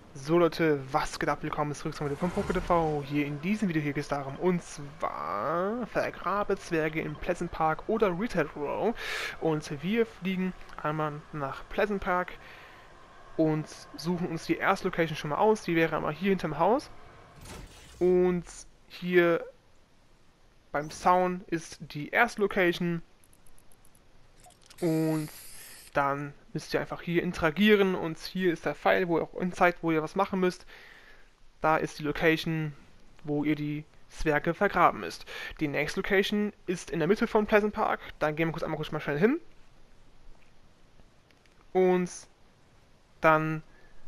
So Leute, was geht ab? Willkommen zurück zum Video von PokéTV. Hier in diesem Video hier geht es darum, und zwar vergrabe Zwerge in Pleasant Park oder Retail Row. Und wir fliegen einmal nach Pleasant Park und suchen uns die erste Location schon mal aus. Die wäre einmal hier hinterm Haus. Und hier beim Zaun ist die erste Location. Und dann müsst ihr einfach hier interagieren und hier ist der Pfeil, wo ihr auch zeigt, wo ihr was machen müsst. Da ist die Location, wo ihr die Zwerge vergraben müsst. Die nächste Location ist in der Mitte von Pleasant Park. Da gehen wir einmal kurz mal schnell hin. Und dann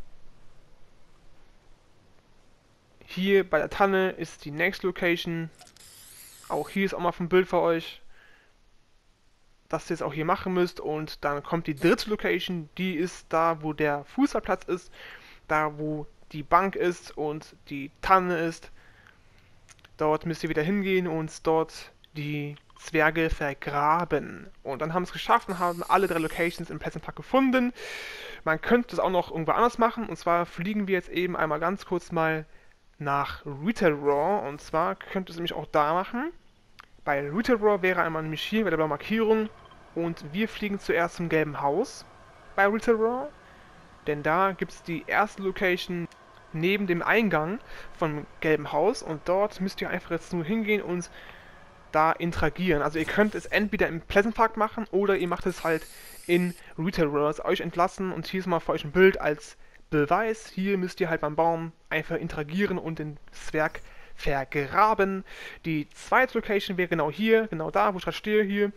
hier bei der Tanne ist die nächste Location. Auch hier ist auch mal ein Bild für euch, das ihr jetzt auch hier machen müsst. Und dann kommt die dritte Location, die ist da, wo der Fußballplatz ist, da wo die Bank ist und die Tanne ist. Dort müsst ihr wieder hingehen und dort die Zwerge vergraben. Und dann haben wir es geschafft und haben alle drei Locations im Pleasant Park gefunden. Man könnte es auch noch irgendwo anders machen. Und zwar fliegen wir jetzt eben einmal ganz kurz mal nach Retail Row. Und zwar könnt ihr es nämlich auch da machen. Bei Retail Row wäre einmal nämlich hier bei der blauen Markierung. Und wir fliegen zuerst zum gelben Haus bei Retail Row. Denn da gibt es die erste Location neben dem Eingang vom gelben Haus und dort müsst ihr einfach jetzt nur hingehen und da interagieren. Also ihr könnt es entweder im Pleasant Park machen oder ihr macht es halt in Retail Row, euch entlassen und hier ist mal für euch ein Bild als Beweis. Hier müsst ihr halt beim Baum einfach interagieren und den Zwerg vergraben. Die zweite Location wäre genau hier, genau da, wo ich gerade stehe hier.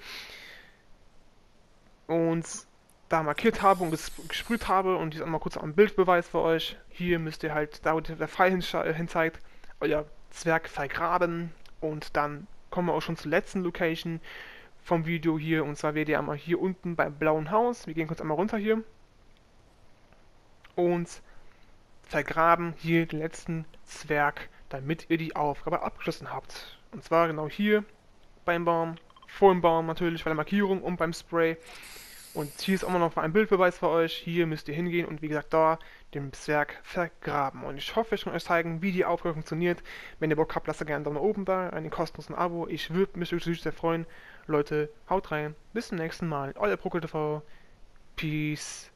Und da markiert habe und gesprüht habe und jetzt einmal kurz ein Bildbeweis für euch. Hier müsst ihr halt, da wo der Pfeil hin zeigt, euer Zwerg vergraben und dann kommen wir auch schon zur letzten Location vom Video hier und zwar werdet ihr einmal hier unten beim blauen Haus, wir gehen kurz einmal runter hier und vergraben hier den letzten Zwerg, damit ihr die Aufgabe abgeschlossen habt. Und zwar genau hier beim Baum, vor dem Baum natürlich, bei der Markierung und beim Spray. Und hier ist auch noch ein Bildbeweis für euch. Hier müsst ihr hingehen und wie gesagt da den Zwerg vergraben. Und ich hoffe, ich kann euch zeigen, wie die Aufgabe funktioniert. Wenn ihr Bock habt, lasst gerne einen Daumen nach oben da, einen kostenlosen Abo. Ich würde mich wirklich sehr freuen. Leute, haut rein. Bis zum nächsten Mal. Euer PokéTV. Peace.